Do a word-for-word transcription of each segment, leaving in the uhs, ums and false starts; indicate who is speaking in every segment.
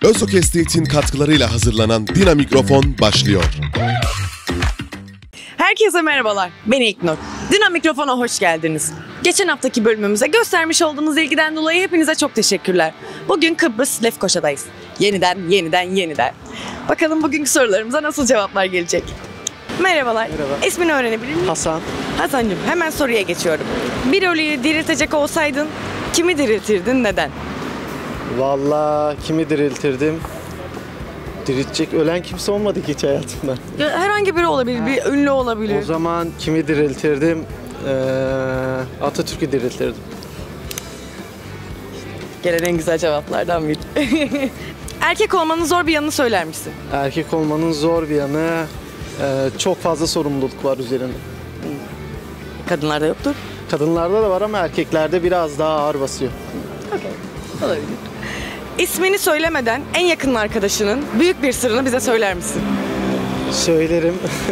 Speaker 1: Özok Estate'in katkılarıyla hazırlanan Dina Mikrofon başlıyor.
Speaker 2: Herkese merhabalar, ben İlknur. Dina Mikrofon'a hoş geldiniz. Geçen haftaki bölümümüze göstermiş olduğunuz ilgiden dolayı hepinize çok teşekkürler. Bugün Kıbrıs Lefkoşa'dayız. Yeniden, yeniden, yeniden. Bakalım bugünkü sorularımıza nasıl cevaplar gelecek? Merhabalar.
Speaker 3: Merhaba.
Speaker 2: İsmini öğrenebilir miyim?
Speaker 3: Hasan.
Speaker 2: Hasan'cığım, hemen soruya geçiyorum. Bir ölüyü diriltecek olsaydın kimi diriltirdin, neden?
Speaker 3: Vallahi kimi diriltirdim? Diriltecek ölen kimse olmadı ki hiç hayatımda.
Speaker 2: Ya, herhangi biri olabilir, bir ünlü olabilir.
Speaker 3: O zaman kimi diriltirdim? Ee, Atatürk'ü diriltirdim.
Speaker 2: Gelen en güzel cevaplardan biri. Erkek olmanın zor bir yanını söyler misin?
Speaker 3: Erkek olmanın zor bir yanı, e, çok fazla sorumluluk var üzerinde.
Speaker 2: Kadınlarda yoktur.
Speaker 3: Kadınlarda da var ama erkeklerde biraz daha ağır basıyor.
Speaker 2: Okay. Olabilir. İsmini söylemeden en yakın arkadaşının büyük bir sırrını bize söyler misin?
Speaker 3: Söylerim.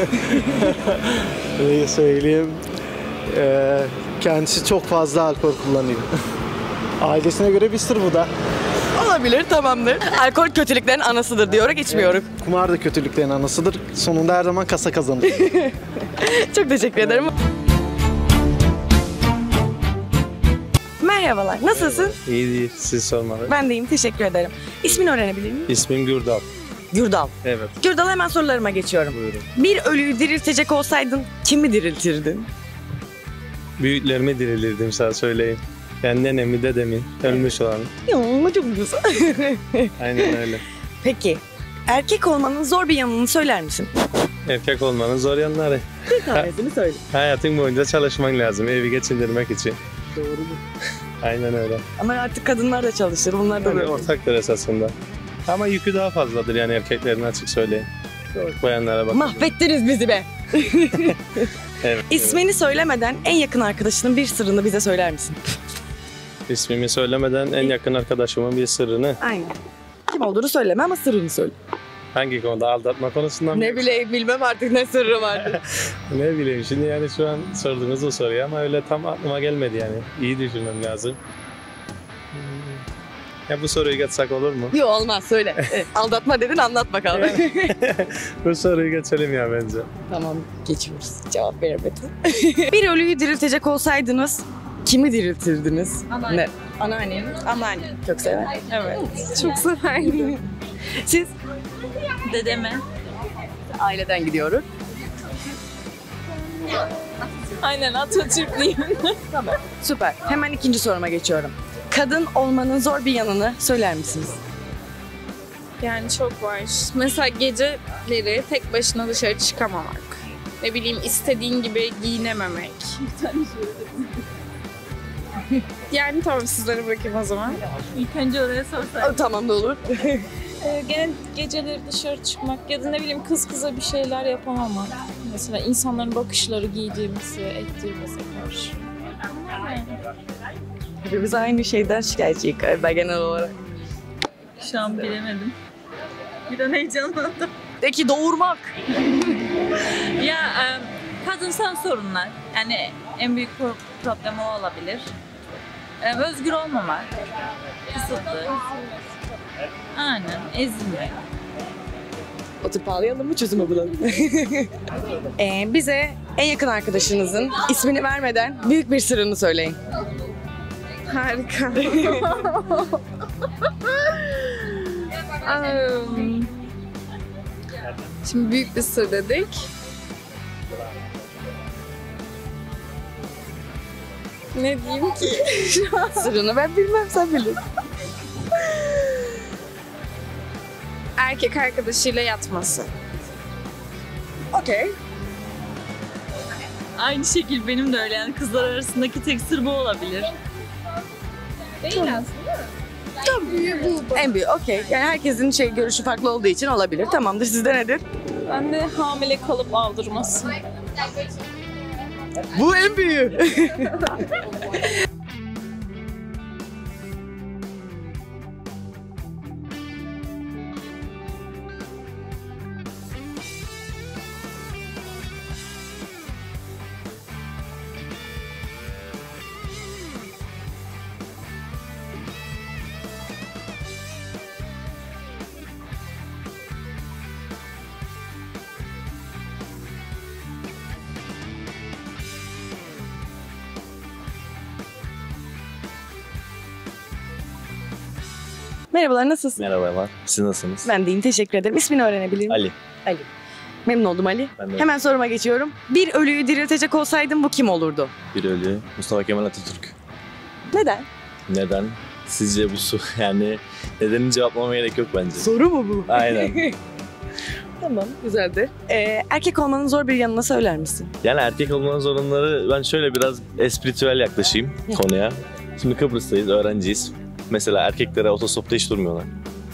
Speaker 3: Öyle söyleyeyim. Ee, kendisi çok fazla alkol kullanıyor. Ailesine göre bir sır bu da.
Speaker 2: Olabilir, tamamdır. Alkol kötülüklerin anasıdır diyoruz, içmiyoruz.
Speaker 3: Kumar da kötülüklerin anasıdır. Sonunda her zaman kasa kazanır.
Speaker 2: Çok teşekkür ederim. Merhabalar, nasılsın?
Speaker 4: İyi değil, siz sormalı.
Speaker 2: Ben de iyiyim, teşekkür ederim. İsmini öğrenebilir miyim?
Speaker 4: İsmim Gürdal.
Speaker 2: Gürdal.
Speaker 4: Evet.
Speaker 2: Gürdal, hemen sorularıma geçiyorum.
Speaker 4: Buyurun.
Speaker 2: Bir ölüyü diriltecek olsaydın kimi diriltirdin?
Speaker 4: Büyüklerimi dirilirdim sana söyleyeyim. Yani nenemi, dedemi, ölmüş olan.
Speaker 2: Ya, çok güzel.
Speaker 4: Aynen öyle.
Speaker 2: Peki, erkek olmanın zor bir yanını söyler misin?
Speaker 4: Erkek olmanın zor yanları.
Speaker 2: Bir tanesini söyle.
Speaker 4: Hayatın boyunca çalışman lazım evi geçindirmek için.
Speaker 2: Doğru mu?
Speaker 4: Aynen öyle.
Speaker 2: Ama artık kadınlar da çalışır, bunlar da
Speaker 4: Yani
Speaker 2: böyle.
Speaker 4: ortaktır esasında. Ama yükü daha fazladır yani erkeklerin, açık söyleyeyim. Bayanlara bak.
Speaker 2: Mahvettiniz bizi be.
Speaker 4: Evet,
Speaker 2: İsmini söylemeden en yakın arkadaşının bir sırrını bize söyler misin?
Speaker 4: evet. İsmimi söylemeden en yakın arkadaşımın bir sırrını.
Speaker 2: Aynen. Kim olduğunu söyleme ama sırrını söyle.
Speaker 4: Hangi konuda? Aldatma konusundan mı?
Speaker 2: Ne bileyim, bilmem artık ne sırrı vardı.
Speaker 4: Ne bileyim şimdi yani şu an sorduğunuz o soruyu ama öyle tam aklıma gelmedi yani. İyi düşünmem lazım. Hmm. Ya bu soruyu geçsek olur mu?
Speaker 2: Yok, olmaz, söyle. Evet, aldatma dedin, anlat bakalım.
Speaker 4: Bu soruyu geçelim ya bence.
Speaker 2: Tamam, geçiyoruz. Cevap veremedin. Bir ölüyü diriltecek olsaydınız kimi diriltirdiniz?
Speaker 5: Anneanne.
Speaker 2: Ne? Anneannem. Anneannem. Çok sever.
Speaker 5: Evet. Çok severdim.
Speaker 2: Siz?
Speaker 5: Dedeme.
Speaker 2: Aileden gidiyoruz.
Speaker 5: Aynen, Atatürklüyüm.
Speaker 2: Tamam. Süper. Hemen ikinci soruma geçiyorum. Kadın olmanın zor bir yanını söyler misiniz?
Speaker 5: Yani çok var. Mesela geceleri tek başına dışarı çıkamamak. Ne bileyim, istediğin gibi giyinememek. Yani tamam, sizlere bırakayım o zaman. İlk önce oraya sorsak.
Speaker 2: Tamam, da olur.
Speaker 5: Ee, gene geceleri dışarı çıkmak ya da ne bileyim kız kıza bir şeyler yapamamak. Mesela insanların bakışları giydiğimizi, ettiğimize karşı.
Speaker 2: Hepimiz aynı şeyden şikayetçiyiz galiba genel olarak.
Speaker 5: Şu an bilemedim. Bir an heyecanlandım.
Speaker 2: Peki doğurmak.
Speaker 6: Ya e, kadınsal sorunlar, yani en büyük pro- problem o olabilir. E, özgür olmamak, kısıtlı, aynen, ezilmek.
Speaker 2: Oturup ağlayalım mı, çözümü bulalım. ee, bize en yakın arkadaşınızın ismini vermeden büyük bir sırrını söyleyin.
Speaker 5: Harika. um, şimdi büyük bir sır dedik. Ne diyeyim ki?
Speaker 2: Sırrını ben bilmem, sen bilirsin.
Speaker 5: Erkek arkadaşıyla yatması.
Speaker 2: Okey.
Speaker 6: Aynı şekil benim de öyle, yani kızlar arasındaki tek sır bu olabilir.
Speaker 5: Değil aslında.
Speaker 2: En büyük, okey. Yani herkesin şey görüşü farklı olduğu için olabilir. Tamamdır, sizde nedir?
Speaker 6: Ben de hamile kalıp aldırması.
Speaker 2: Bu en büyüğü. Merhabalar, nasılsın?
Speaker 7: Merhabalar. Siz nasılsınız?
Speaker 2: Ben de iyiyim, teşekkür ederim. İsmini öğrenebilir miyim?
Speaker 7: Ali.
Speaker 2: Ali. Memnun oldum Ali.
Speaker 7: Ben de
Speaker 2: Hemen soruma geçiyorum. Bir ölüyü diriltecek olsaydın bu kim olurdu?
Speaker 7: bir ölü. Mustafa Kemal Atatürk.
Speaker 2: Neden?
Speaker 7: Neden? Sizce bu su yani nedenini cevaplamama gerek yok bence.
Speaker 2: Soru mu bu?
Speaker 7: Aynen.
Speaker 2: Tamam, güzeldi. Ee, erkek olmanın zor bir yanını söyler misin?
Speaker 7: Yani erkek olmanın zorunları ben şöyle biraz espritüel yaklaşayım konuya. Şimdi Kıbrıs'tayız, öğrenciyiz. Mesela erkeklere otostopta hiç durmuyorlar.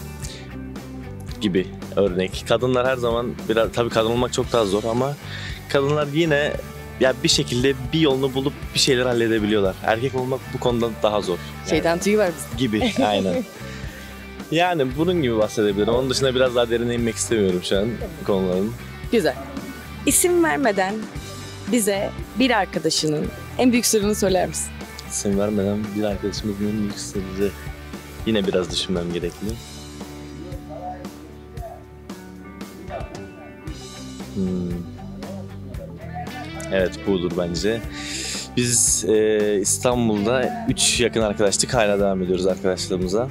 Speaker 7: Gibi örnek. Kadınlar her zaman biraz tabii kadın olmak çok daha zor ama kadınlar yine ya bir şekilde bir yolunu bulup bir şeyler halledebiliyorlar. Erkek olmak bu konuda daha zor. Yani
Speaker 2: Şeyden tüyü var bizim.
Speaker 7: gibi aynen. Yani bunun gibi bahsedebilirim. Onun dışında biraz daha derine inmek istemiyorum şu an konuların.
Speaker 2: Güzel. İsim vermeden bize bir arkadaşının en büyük sırrını söyler misin?
Speaker 7: İsim vermeden bir arkadaşımızın en büyük sırrı. Yine biraz düşünmem gerekli. Hmm. Evet budur bence. Biz e, İstanbul'da üç yakın arkadaştık. Hala devam ediyoruz arkadaşlığımıza.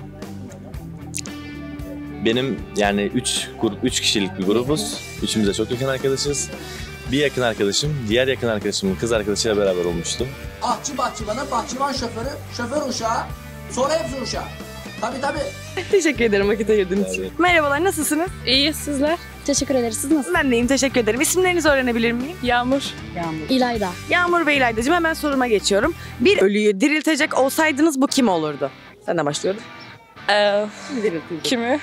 Speaker 7: Benim yani üç grup üç kişilik bir grubuz. Üçümüz de çok yakın arkadaşız. Bir yakın arkadaşım, diğer yakın arkadaşımın kız arkadaşıyla beraber olmuştu.
Speaker 8: Ahçı bahçıvanı, bahçıvan şoförü, şoför uşağı, sonra hepsi uşağı. Tabii tabii.
Speaker 2: Teşekkür ederim vakit ayırdığınız için.
Speaker 7: Evet.
Speaker 2: Merhabalar, nasılsınız?
Speaker 5: İyi, sizler?
Speaker 9: Teşekkür ederiz. Siz nasılsınız?
Speaker 2: Ben de iyiyim, teşekkür ederim. İsimlerinizi öğrenebilir miyim?
Speaker 5: Yağmur.
Speaker 9: İlayda.
Speaker 2: Yağmur ve İlayda'cığım, hemen soruma geçiyorum. Bir ölüyü diriltecek olsaydınız bu kim olurdu? Senden başlıyorum.
Speaker 5: Ee,
Speaker 2: Diriltecek.
Speaker 5: kimi?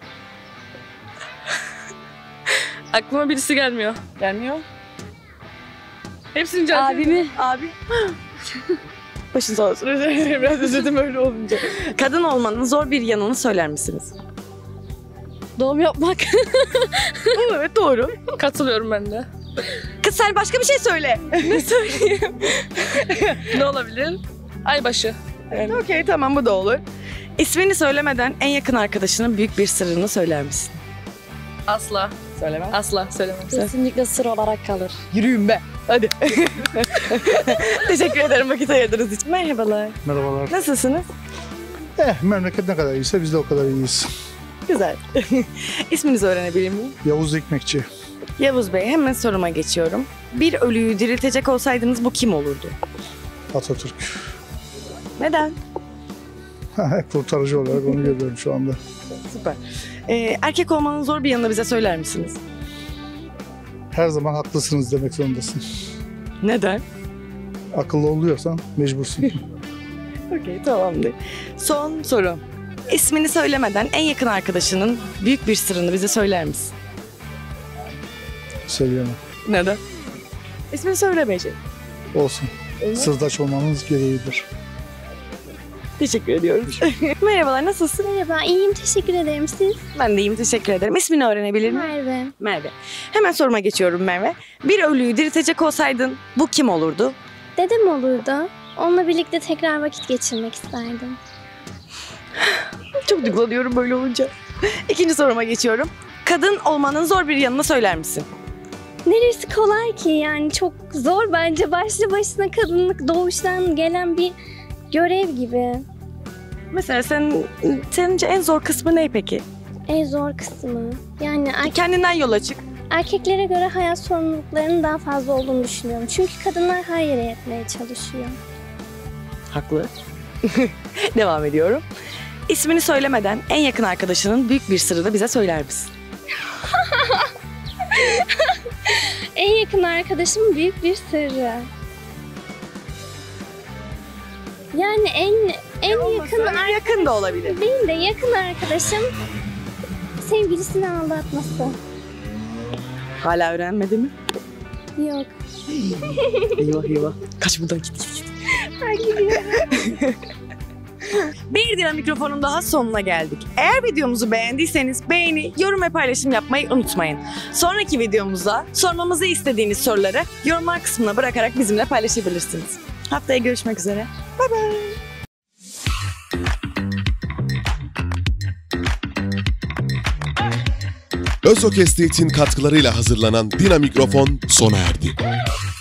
Speaker 5: Aklıma birisi gelmiyor.
Speaker 2: Gelmiyor.
Speaker 5: Hepsini can
Speaker 9: Abimi.
Speaker 2: Abi. Başın sağ olsun. Özür dilerim, biraz üzüldüm öyle olunca. Kadın olmanın zor bir yanını söyler misiniz?
Speaker 9: Doğum yapmak.
Speaker 2: Evet, doğru.
Speaker 5: Katılıyorum ben de.
Speaker 2: Kız sen başka bir şey söyle.
Speaker 5: Ne söyleyeyim? Ne olabilir? Aybaşı. Yani.
Speaker 2: Okey, tamam, bu da olur. İsmini söylemeden en yakın arkadaşının büyük bir sırrını söyler misin?
Speaker 5: Asla.
Speaker 2: Söylemem.
Speaker 5: Asla söylemem.
Speaker 9: Kesinlikle sır olarak kalır.
Speaker 2: Yürüyün be. Hadi. Teşekkür ederim vakit ayırdığınız için. Merhabalar.
Speaker 10: Merhabalar.
Speaker 2: Nasılsınız?
Speaker 10: Eh, memleket ne kadar iyiyse biz de o kadar iyiyiz.
Speaker 2: Güzel. İsminizi öğrenebilir miyim?
Speaker 10: Yavuz Ekmekçi.
Speaker 2: Yavuz Bey, hemen soruma geçiyorum. Bir ölüyü diriltecek olsaydınız bu kim olurdu?
Speaker 10: Atatürk.
Speaker 2: Neden?
Speaker 10: Kurtarıcı olarak onu görüyorum şu anda.
Speaker 2: Süper. Ee, erkek olmanın zor bir yanını bize söyler misiniz?
Speaker 10: Her zaman haklısınız demek zorundasın.
Speaker 2: Neden?
Speaker 10: Akıllı oluyorsan mecbursun.
Speaker 2: Okey, tamamdır. Son soru. İsmini söylemeden en yakın arkadaşının büyük bir sırrını bize söyler misin?
Speaker 10: Söyleyemem.
Speaker 2: Neden? İsmini söylemeyecek.
Speaker 10: Olsun. Sırdaş olmanız gereğidir.
Speaker 2: Teşekkür ediyorum. Merhabalar, nasılsın?
Speaker 9: Merhaba, iyiyim. Teşekkür ederim. Siz?
Speaker 2: Ben de iyiyim, teşekkür ederim. İsmini öğrenebilir miyim?
Speaker 9: Merve.
Speaker 2: Merve. Hemen soruma geçiyorum Merve. Bir ölüyü diriltecek olsaydın bu kim olurdu?
Speaker 9: Dedem olurdu. Onunla birlikte tekrar vakit geçirmek isterdim.
Speaker 2: Çok duygulanıyorum böyle olunca. İkinci soruma geçiyorum. Kadın olmanın zor bir yanını söyler misin?
Speaker 9: Neresi kolay ki? Yani çok zor bence. Başlı başına kadınlık doğuştan gelen bir görev gibi.
Speaker 2: Mesela sen, sence en zor kısmı ne peki?
Speaker 9: En zor kısmı. Yani er-
Speaker 2: Kendinden yola çık.
Speaker 9: erkeklere göre hayat sorumluluklarının daha fazla olduğunu düşünüyorum. Çünkü kadınlar her yere yetmeye çalışıyor.
Speaker 2: Haklı. Devam ediyorum. İsmini söylemeden en yakın arkadaşının büyük bir sırrını bize söyler misin?
Speaker 9: En yakın arkadaşımın büyük bir sırrı. Yani en en yakın
Speaker 2: En yakın da olabilir.
Speaker 9: benim de yakın arkadaşım sevgilisini aldatması.
Speaker 2: Hala öğrenmedi mi?
Speaker 9: Yok.
Speaker 2: Eyvah eyvah. Kaç buradan git git git.
Speaker 9: Ben gidiyorum.
Speaker 2: Bir Dilan Mikrofon'un daha sonuna geldik. Eğer videomuzu beğendiyseniz beğeni, yorum ve paylaşım yapmayı unutmayın. Sonraki videomuzda sormamızı istediğiniz soruları yorumlar kısmına bırakarak bizimle paylaşabilirsiniz. Haftaya görüşmek üzere. Bay bay.
Speaker 1: Özok Estate'in katkılarıyla hazırlanan Dina Mikrofon sona erdi.